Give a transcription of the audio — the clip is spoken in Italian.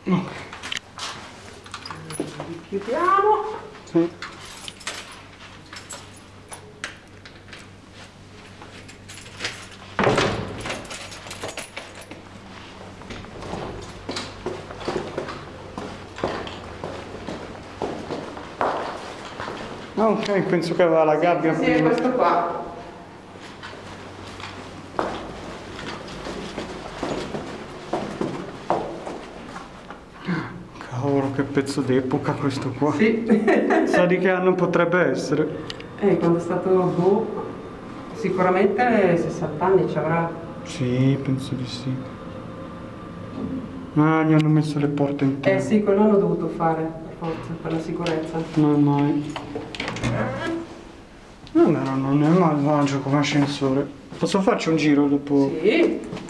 Chiudiamo. Sì. Ah, ok, penso che aveva la gabbia. Sì, è questo qua. Cavolo, che pezzo d'epoca questo qua. Sì. Sa di che anno potrebbe essere? Quando è stato, boh, sicuramente 60 anni ci avrà. Sì, penso di sì. Ah, gli hanno messo le porte interne. Sì, quello hanno dovuto fare, per forza, per la sicurezza. No. Non è malvagio come ascensore. Posso farci un giro dopo? Sì.